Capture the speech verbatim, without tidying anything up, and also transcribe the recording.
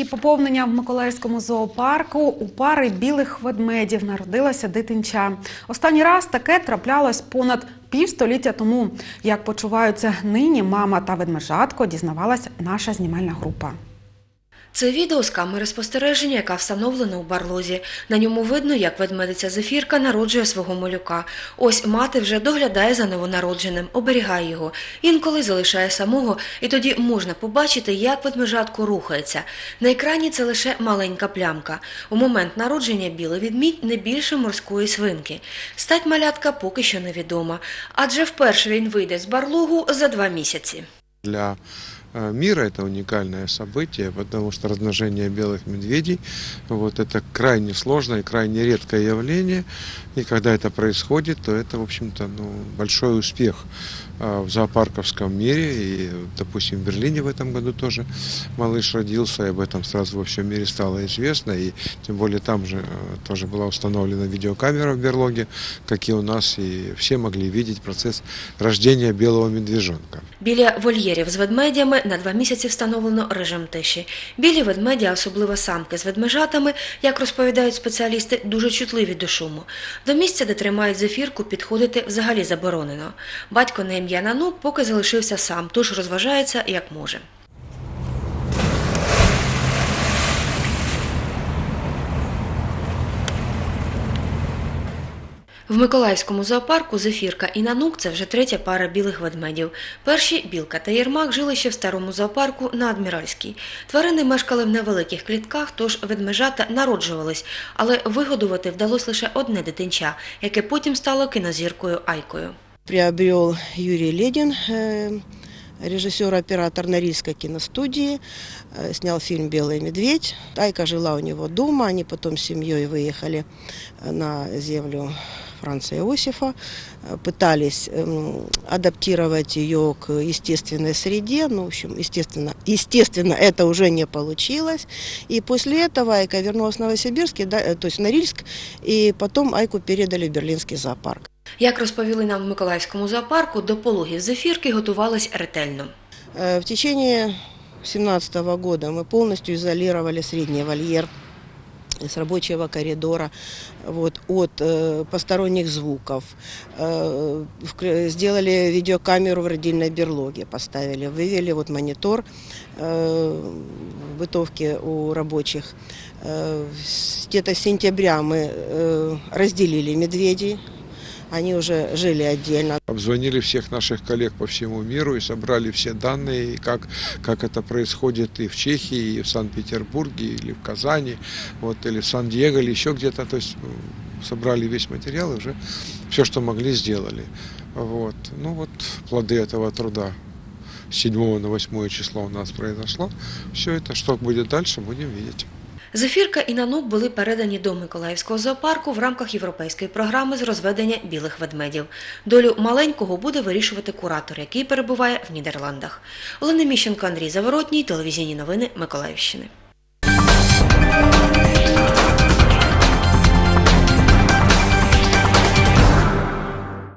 поповнення в Миколаївському зоопарку у пари білих ведмедів народилася дитинча. Останній раз таке траплялось понад півстоліття тому. Як почуваються нині мама та ведмежатко, дізнавалась наша знімальна група. Це відео з камери спостереження, яка встановлена у барлозі. На ньому видно, як ведмедиця Зефірка народжує свого малюка. Ось мати вже доглядає за новонародженим, оберігає його. Інколи залишає самого, і тоді можна побачити, як ведмежатко рухається. На екрані це лише маленька плямка. У момент народження білий ведмідь не більше морської свинки. Стать малятка поки що невідома, адже вперше він вийде з барлогу за два місяці. Для мира это уникальное событие, потому что размножение белых медведей вот, это крайне сложное и крайне редкое явление. И когда это происходит, то это, в общем-то, ну, большой успех в зоопарковском мире. И, допустим, в Берлине в этом году тоже малыш родился, и об этом сразу во всем мире стало известно. И тем более там же тоже была установлена видеокамера в берлоге, как и у нас, и все могли видеть процесс рождения белого медвежонка. Біля вольєрів з ведмедями на два місяці встановлено режим тиші. Білі ведмеді, а особливо самки з ведмежатами, як розповідають спеціалісти, дуже чутливі до шуму. До місця, де тримають Зефірку, підходити взагалі заборонено. Батько на ім'я Нанук поки залишився сам, тож розважається як може. В Миколаївському зоопарку Зефірка і Нанук – це вже третя пара білих ведмедів. Перші, Білка та Єрмак, жили ще в старому зоопарку на Адміральській. Тварини мешкали в невеликих клітках, тож ведмежата народжувались, але вигодувати вдалося лише одне дитинча, яке потім стало кінозіркою Айкою. Приобрел Юрий Ледин, режиссер-оператор Норильской киностудии, снял фильм «Белый медведь». Айка жила у него дома, они потом с семьей выехали на землю Франца Иосифа, пытались адаптировать ее к естественной среде, ну, в общем, естественно, естественно, это уже не получилось. И после этого Айка вернулась в Новосибирск, то есть в Норильск, и потом Айку передали в Берлинский зоопарк. Як розповіли нам в Миколаївському зоопарку, до пологів Зефірки готувались ретельно. В течение две тысячи семнадцатого года мы полностью изолировали средний вольер с рабочего коридора вот, от э, посторонних звуков. Э, сделали видеокамеру в родильной берлоге, поставили, вывели вот монитор э, бытовки у рабочих. Э, где-то с сентября мы э, разделили медведей. Они уже жили отдельно. Обзвонили всех наших коллег по всему миру и собрали все данные, как, как это происходит и в Чехии, и в Санкт-Петербурге, или в Казани, вот, или в Сан-Диего, или еще где-то. То есть собрали весь материал и уже все, что могли, сделали. Вот. Ну вот плоды этого труда с седьмого на восьмое число у нас произошло. Все это, что будет дальше, будем видеть. Зефірка і Нанук були передані до Миколаївського зоопарку в рамках європейської програми з розведення білих ведмедів. Долю маленького буде вирішувати куратор, який перебуває в Нідерландах. Олена Міщенко, Андрій Заворотній, телевізійні новини Миколаївщини.